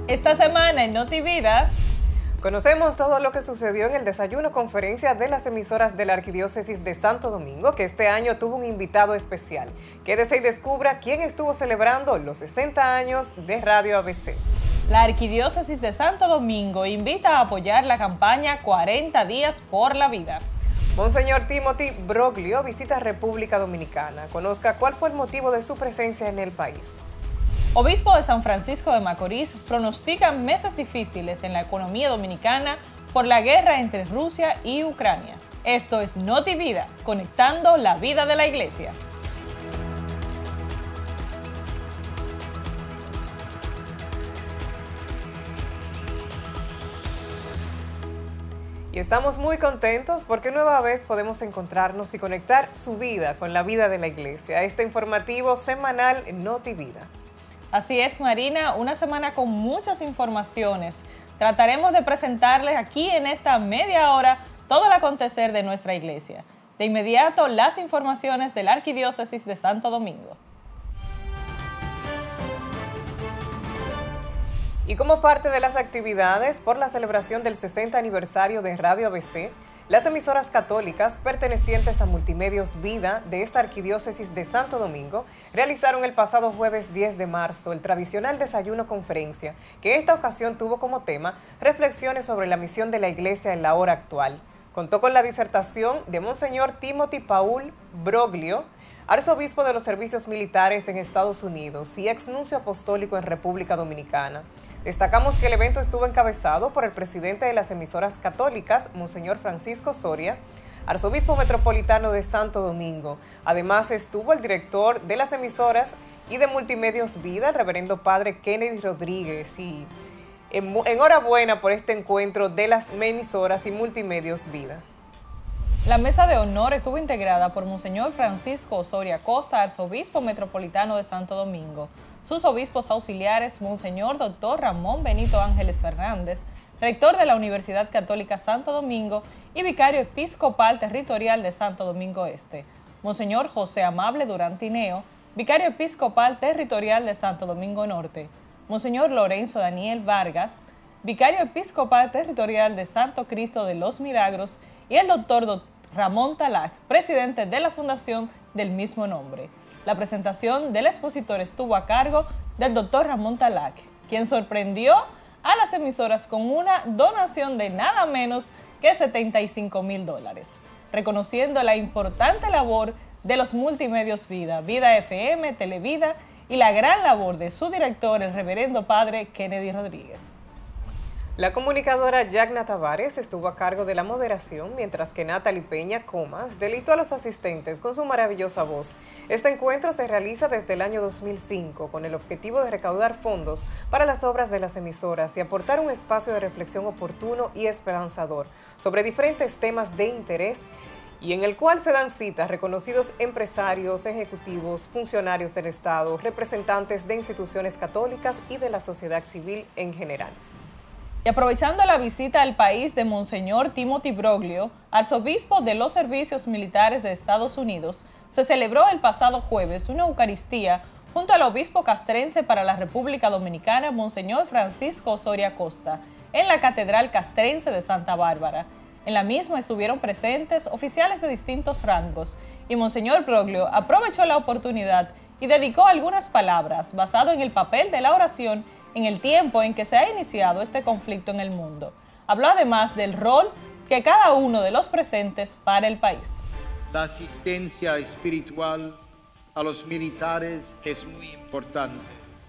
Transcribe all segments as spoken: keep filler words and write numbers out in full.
Esta semana en NotiVida conocemos todo lo que sucedió en el desayuno conferencia de las emisoras de la Arquidiócesis de Santo Domingo, que este año tuvo un invitado especial. Quédese y descubra quién estuvo celebrando los sesenta años de Radio A B C. La Arquidiócesis de Santo Domingo invita a apoyar la campaña cuarenta días por la vida. Monseñor Timothy Broglio visita República Dominicana. Conozca cuál fue el motivo de su presencia en el país. Obispo de San Francisco de Macorís pronostica meses difíciles en la economía dominicana por la guerra entre Rusia y Ucrania. Esto es NotiVida, conectando la vida de la iglesia. Y estamos muy contentos porque nueva vez podemos encontrarnos y conectar su vida con la vida de la iglesia. Este informativo semanal NotiVida. Así es, Marina, una semana con muchas informaciones. Trataremos de presentarles aquí en esta media hora todo el acontecer de nuestra iglesia. De inmediato, las informaciones de la Arquidiócesis de Santo Domingo. Y como parte de las actividades por la celebración del sesenta aniversario de Radio A B C, las emisoras católicas pertenecientes a Multimedios Vida de esta Arquidiócesis de Santo Domingo realizaron el pasado jueves diez de marzo el tradicional desayuno conferencia, que esta ocasión tuvo como tema reflexiones sobre la misión de la Iglesia en la hora actual. Contó con la disertación de Monseñor Timothy Paul Broglio, arzobispo de los servicios militares en Estados Unidos y ex nuncio apostólico en República Dominicana. Destacamos que el evento estuvo encabezado por el presidente de las emisoras católicas, Monseñor Francisco Soria, arzobispo metropolitano de Santo Domingo. Además estuvo el director de las emisoras y de Multimedios Vida, el reverendo padre Kennedy Rodríguez. Y en, enhorabuena por este encuentro de las emisoras y Multimedios Vida. La mesa de honor estuvo integrada por Monseñor Francisco Osoria Costa, arzobispo metropolitano de Santo Domingo, sus obispos auxiliares, Monseñor Doctor Ramón Benito Ángeles Fernández, rector de la Universidad Católica Santo Domingo y vicario episcopal territorial de Santo Domingo Este, Monseñor José Amable Durán Tineo, vicario episcopal territorial de Santo Domingo Norte, Monseñor Lorenzo Daniel Vargas, vicario episcopal territorial de Santo Cristo de los Milagros, y el doctor Ramón Talac, presidente de la fundación del mismo nombre. La presentación del expositor estuvo a cargo del doctor Ramón Talac, quien sorprendió a las emisoras con una donación de nada menos que setenta y cinco mil dólares, reconociendo la importante labor de los Multimedios Vida, Vida F M, Televida y la gran labor de su director, el reverendo padre Kennedy Rodríguez. La comunicadora Yagna Tavares estuvo a cargo de la moderación, mientras que Natalie Peña Comas deleitó a los asistentes con su maravillosa voz. Este encuentro se realiza desde el año dos mil cinco con el objetivo de recaudar fondos para las obras de las emisoras y aportar un espacio de reflexión oportuno y esperanzador sobre diferentes temas de interés, y en el cual se dan citas reconocidos empresarios, ejecutivos, funcionarios del Estado, representantes de instituciones católicas y de la sociedad civil en general. Y aprovechando la visita al país de Monseñor Timothy Broglio, arzobispo de los servicios militares de Estados Unidos, se celebró el pasado jueves una Eucaristía junto al obispo castrense para la República Dominicana, Monseñor Francisco Osoria Costa, en la Catedral Castrense de Santa Bárbara. En la misma estuvieron presentes oficiales de distintos rangos y Monseñor Broglio aprovechó la oportunidad y dedicó algunas palabras basado en el papel de la oración en el tiempo en que se ha iniciado este conflicto en el mundo. Habló además del rol que cada uno de los presentes para el país. La asistencia espiritual a los militares es muy importante.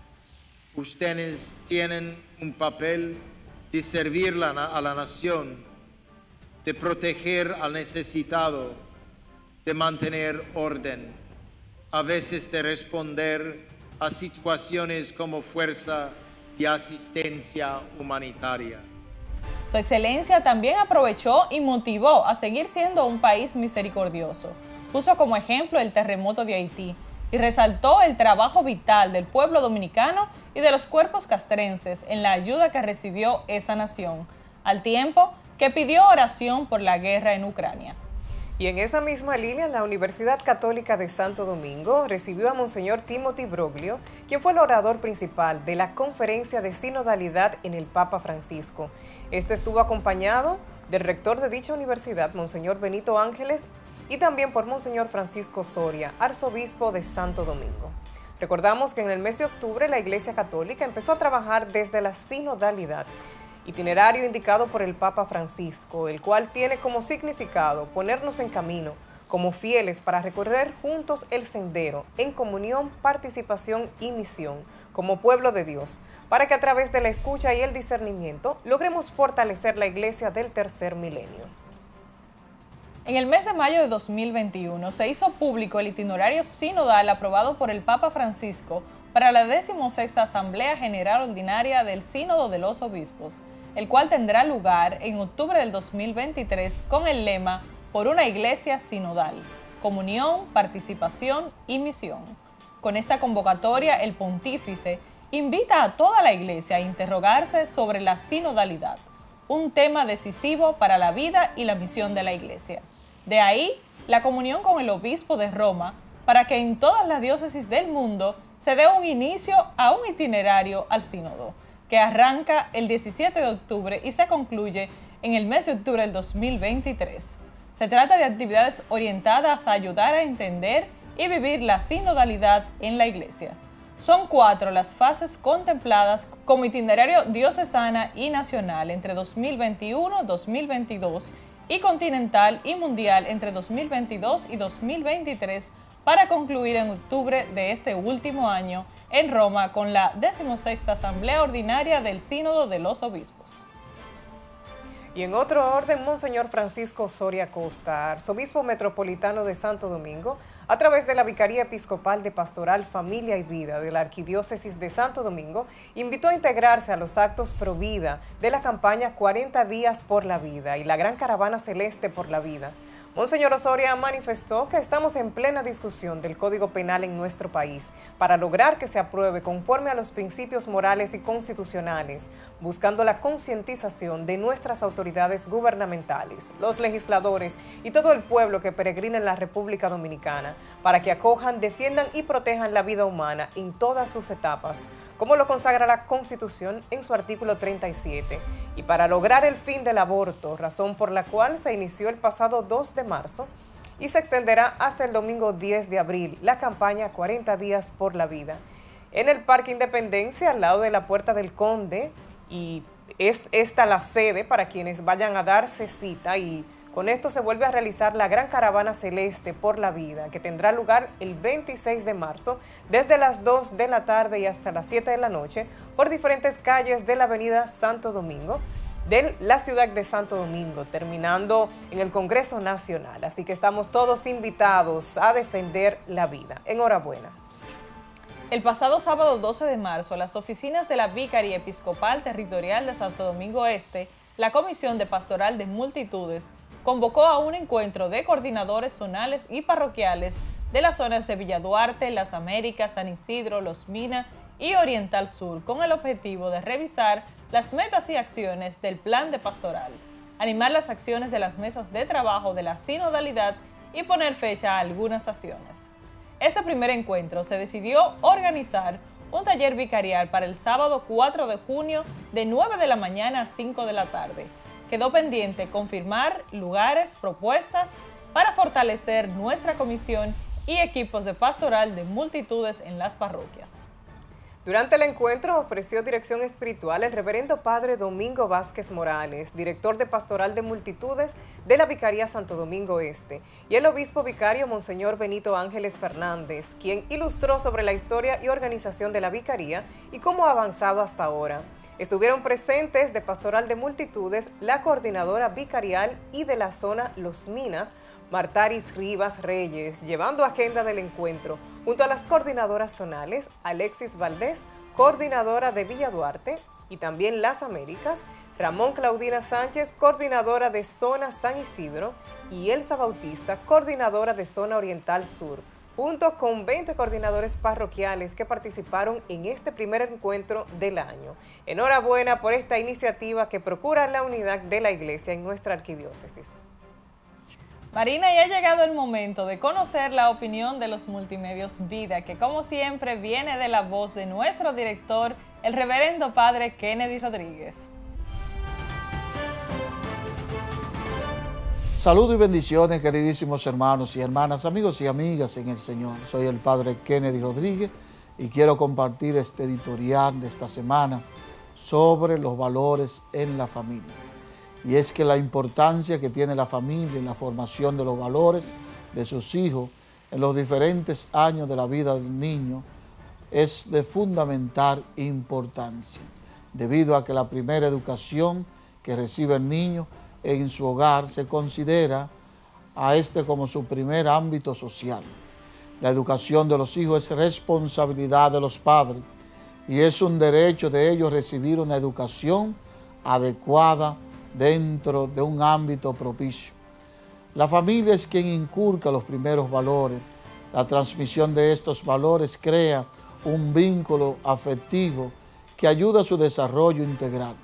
Ustedes tienen un papel de servir a la nación, de proteger al necesitado, de mantener orden, a veces de responder a situaciones como fuerza y asistencia humanitaria. Su excelencia también aprovechó y motivó a seguir siendo un país misericordioso. Puso como ejemplo el terremoto de Haití y resaltó el trabajo vital del pueblo dominicano y de los cuerpos castrenses en la ayuda que recibió esa nación, al tiempo que pidió oración por la guerra en Ucrania. Y en esa misma línea, la Universidad Católica de Santo Domingo recibió a Monseñor Timothy Broglio, quien fue el orador principal de la conferencia de sinodalidad en el Papa Francisco. Este estuvo acompañado del rector de dicha universidad, Monseñor Benito Ángeles, y también por Monseñor Francisco Soria, arzobispo de Santo Domingo. Recordamos que en el mes de octubre la Iglesia Católica empezó a trabajar desde la sinodalidad, itinerario indicado por el Papa Francisco, el cual tiene como significado ponernos en camino como fieles para recorrer juntos el sendero en comunión, participación y misión como pueblo de Dios, para que a través de la escucha y el discernimiento logremos fortalecer la Iglesia del tercer milenio. En el mes de mayo de dos mil veintiuno se hizo público el itinerario sinodal aprobado por el Papa Francisco para la decimosexta Asamblea General Ordinaria del Sínodo de los Obispos, el cual tendrá lugar en octubre del dos mil veintitrés con el lema Por una Iglesia Sinodal, Comunión, Participación y Misión. Con esta convocatoria, el pontífice invita a toda la Iglesia a interrogarse sobre la sinodalidad, un tema decisivo para la vida y la misión de la Iglesia. De ahí, la comunión con el obispo de Roma, para que en todas las diócesis del mundo se dé un inicio a un itinerario al sínodo, que arranca el diecisiete de octubre y se concluye en el mes de octubre del dos mil veintitrés. Se trata de actividades orientadas a ayudar a entender y vivir la sinodalidad en la Iglesia. Son cuatro las fases contempladas como itinerario diocesana y nacional entre dos mil veintiuno y dos mil veintidós y continental y mundial entre dos mil veintidós y dos mil veintitrés para concluir en octubre de este último año en Roma con la decimosexta Asamblea Ordinaria del Sínodo de los Obispos. Y en otro orden, Monseñor Francisco Soria Costa, arzobispo metropolitano de Santo Domingo, a través de la Vicaría Episcopal de Pastoral, Familia y Vida de la Arquidiócesis de Santo Domingo, invitó a integrarse a los actos pro vida de la campaña cuarenta días por la vida y la Gran Caravana Celeste por la Vida. Monseñor Osoria manifestó que estamos en plena discusión del Código Penal en nuestro país para lograr que se apruebe conforme a los principios morales y constitucionales, buscando la concientización de nuestras autoridades gubernamentales, los legisladores y todo el pueblo que peregrina en la República Dominicana, para que acojan, defiendan y protejan la vida humana en todas sus etapas, como lo consagra la Constitución en su artículo treinta y siete, y para lograr el fin del aborto, razón por la cual se inició el pasado dos de marzo y se extenderá hasta el domingo diez de abril la campaña cuarenta días por la vida. En el Parque Independencia, al lado de la Puerta del Conde, y es esta la sede para quienes vayan a darse cita, y con esto se vuelve a realizar la Gran Caravana Celeste por la Vida, que tendrá lugar el veintiséis de marzo, desde las dos de la tarde y hasta las siete de la noche, por diferentes calles de la avenida Santo Domingo, de la ciudad de Santo Domingo, terminando en el Congreso Nacional. Así que estamos todos invitados a defender la vida. Enhorabuena. El pasado sábado doce de marzo, las oficinas de la Vicaría Episcopal Territorial de Santo Domingo Este, la Comisión de Pastoral de Multitudes, convocó a un encuentro de coordinadores zonales y parroquiales de las zonas de Villa Duarte, Las Américas, San Isidro, Los Minas y Oriental Sur, con el objetivo de revisar las metas y acciones del plan de pastoral, animar las acciones de las mesas de trabajo de la sinodalidad y poner fecha a algunas acciones. Este primer encuentro se decidió organizar un taller vicarial para el sábado cuatro de junio de nueve de la mañana a cinco de la tarde. Quedó pendiente confirmar lugares, propuestas para fortalecer nuestra comisión y equipos de pastoral de multitudes en las parroquias. Durante el encuentro ofreció dirección espiritual el reverendo padre Domingo Vázquez Morales, director de Pastoral de Multitudes de la Vicaría Santo Domingo Este, y el obispo vicario Monseñor Benito Ángeles Fernández, quien ilustró sobre la historia y organización de la Vicaría y cómo ha avanzado hasta ahora. Estuvieron presentes de Pastoral de Multitudes la coordinadora vicarial y de la zona Los Minas, Martaris Rivas Reyes, llevando agenda del encuentro, junto a las coordinadoras zonales, Alexis Valdés, coordinadora de Villa Duarte, y también Las Américas, Ramón Claudina Sánchez, coordinadora de Zona San Isidro, y Elsa Bautista, coordinadora de Zona Oriental Sur, junto con veinte coordinadores parroquiales que participaron en este primer encuentro del año. Enhorabuena por esta iniciativa que procura la unidad de la Iglesia en nuestra arquidiócesis. Marina, y ha llegado el momento de conocer la opinión de los Multimedios Vida, que como siempre viene de la voz de nuestro director, el reverendo padre Kennedy Rodríguez. Saludos y bendiciones, queridísimos hermanos y hermanas, amigos y amigas en el Señor. Soy el padre Kennedy Rodríguez y quiero compartir este editorial de esta semana sobre los valores en la familia. Y es que la importancia que tiene la familia en la formación de los valores de sus hijos en los diferentes años de la vida del niño es de fundamental importancia, debido a que la primera educación que recibe el niño en su hogar se considera a este como su primer ámbito social. La educación de los hijos es responsabilidad de los padres y es un derecho de ellos recibir una educación adecuada dentro de un ámbito propicio. La familia es quien inculca los primeros valores. La transmisión de estos valores crea un vínculo afectivo que ayuda a su desarrollo integral.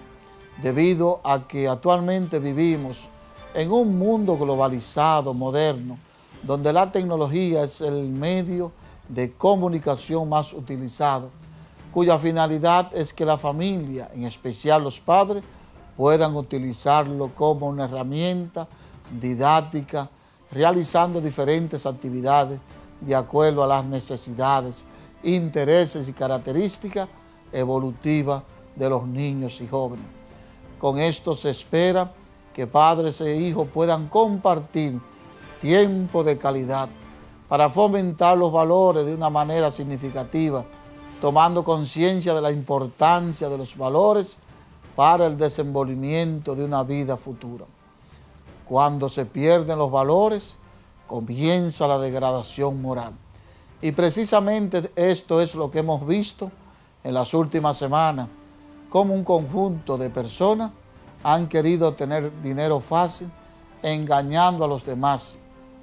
Debido a que actualmente vivimos en un mundo globalizado, moderno, donde la tecnología es el medio de comunicación más utilizado, cuya finalidad es que la familia, en especial los padres, puedan utilizarlo como una herramienta didáctica, realizando diferentes actividades de acuerdo a las necesidades, intereses y características evolutivas de los niños y jóvenes. Con esto se espera que padres e hijos puedan compartir tiempo de calidad para fomentar los valores de una manera significativa, tomando conciencia de la importancia de los valores para el desenvolvimiento de una vida futura. Cuando se pierden los valores, comienza la degradación moral. Y precisamente esto es lo que hemos visto en las últimas semanas, como un conjunto de personas han querido tener dinero fácil, engañando a los demás,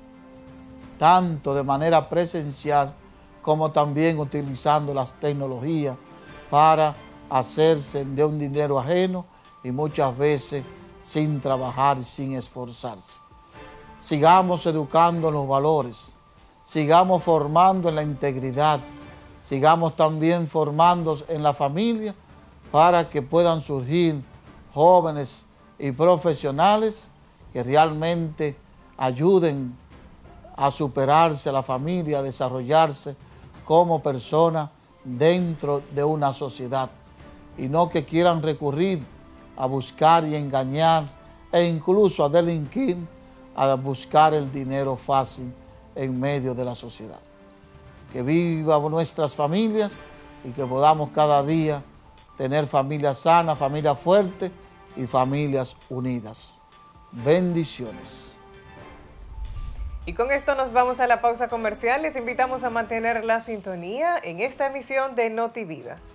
tanto de manera presencial como también utilizando las tecnologías para hacerse de un dinero ajeno y muchas veces sin trabajar y sin esforzarse. Sigamos educando en los valores, sigamos formando en la integridad, sigamos también formando en la familia para que puedan surgir jóvenes y profesionales que realmente ayuden a superarse a la familia, a desarrollarse como personas dentro de una sociedad, y no que quieran recurrir a buscar y engañar e incluso a delinquir, a buscar el dinero fácil en medio de la sociedad. Que vivan nuestras familias y que podamos cada día tener familias sanas, familias fuertes y familias unidas. Bendiciones. Y con esto nos vamos a la pausa comercial. Les invitamos a mantener la sintonía en esta emisión de Notivida.